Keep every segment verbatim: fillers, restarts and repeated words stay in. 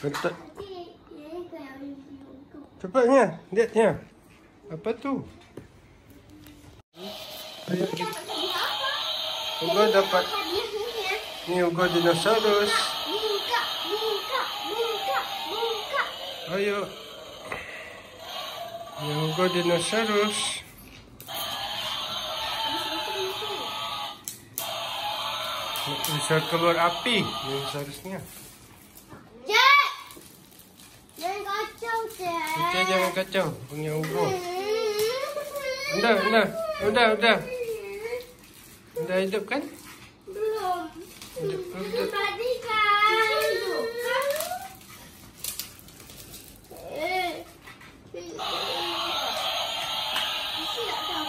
Betul. Cepatnya, lihatnya. Apa tu? Ayo kita. Ugo dapat. Ni Ugo dinosaurus. Buka, buka, buka, buka. Ayo. Ni Ugo dinosaurus. Bisa keluar api dinosaurusnya. Cek! Jangan kacau, Cek. Kita jangan kacau punya Ugo. Udah, udah, udah, udah. Udah hidup kan? Belum. Hidup, hidup. Tadi kan. Eh. Isi tak tahu.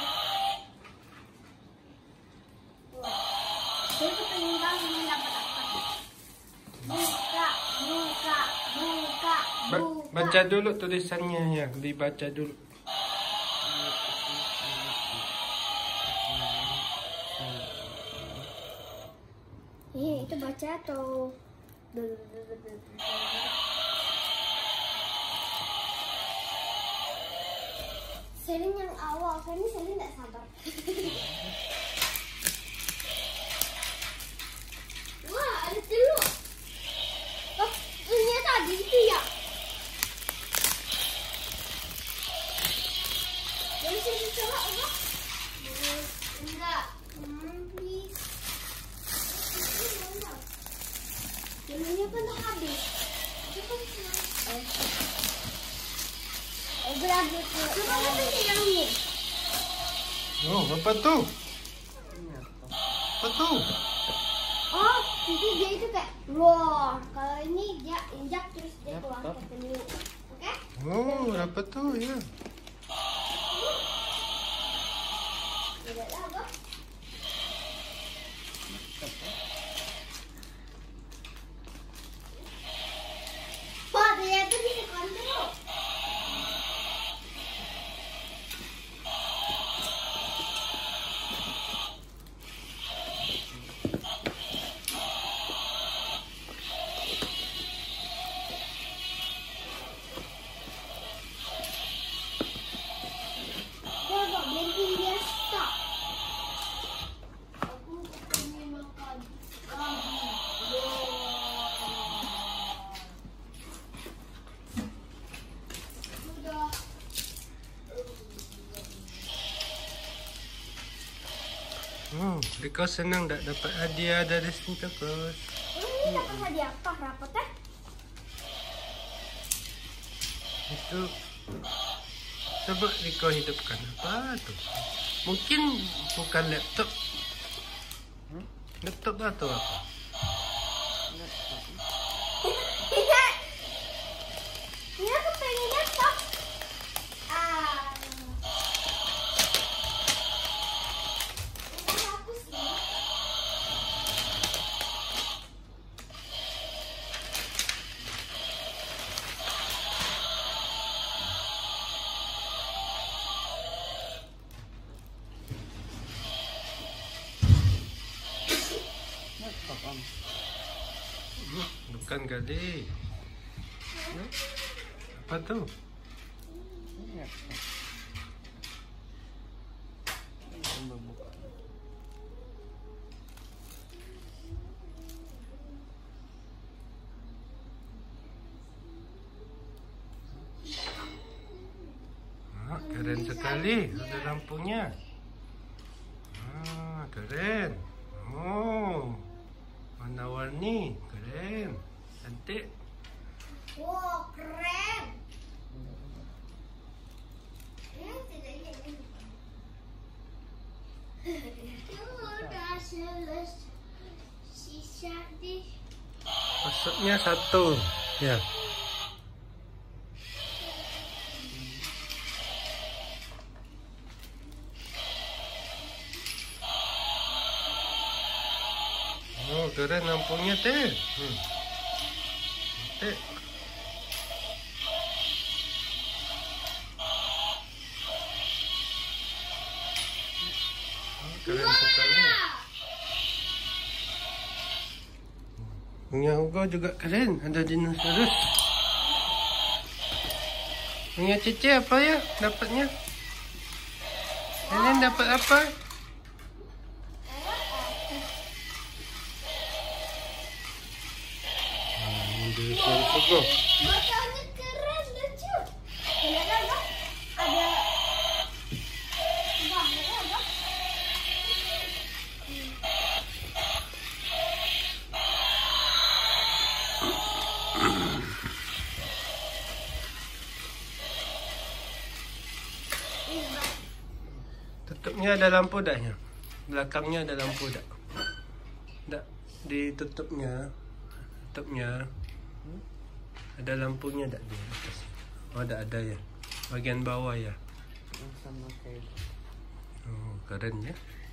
Saya pengen tahu ini dapat apa. Buka, buka, buka, Ba buka. baca dulu tulisannya ya, dibaca dulu. Eh, itu baca atau Selin yang awal, kan ini Selin tak sabar. Wah, ada telur. Oh, ini tadi itu ya. Boleh saya dicoba, apa? Enggak. Hmm, please. Telurnya pun dah habis. Cepat senang. Eh, berapa tu? Coba kita yang ni. Oh, apa tu? Apa tu? Oh, nanti dia itu kayak roar. Kalau ini dia injak terus dia keluar ke telur. Okey? Oh, apa tu ya? Tidak lah, Abah. Wah, ternyata bisa kontrol. Dia agak blinking dia stop. Aku pengen makan lagi. Sudah. Oh, Riko senang tak dapat hadiah dari Santa Claus. Ini dapat hadiah apa? Rapot eh? Itu coba Riko hidupkan apa tu? Mungkin bukan laptop. Laptop atau apa? Ini aku pengen laptop. Ah. Ini aku sih. Hmm, bukan kali. Hmm? Apa tu? Ah, keren sekali. Ada lampunya. Ah, keren. Oh, warna-warni. Keren. Cantik. Wow, keren. Ini tidak ini. Sudah selesai. Sisa di. Maksudnya satu. Ya. Oh, keren lampunya teh. Hmm. Teh. Oh, keren sekali. Punya Ugo juga keren. Ada dinosaurus. Punya Cece apa ya dapatnya? Nenek dapat apa? Ah, ini dia suara pokok. Matanya keren, lucu. Lihat apa? Ada. Apa? Ada apa? Tutupnya ada lampu tak ya? Belakangnya ada lampu tak? Tak. Ditutupnya. Tutupnya. Ada lampunya tak di atas? Oh, tak ada ya. Bagian bawah ya. Sama kayak Oh, keren ya.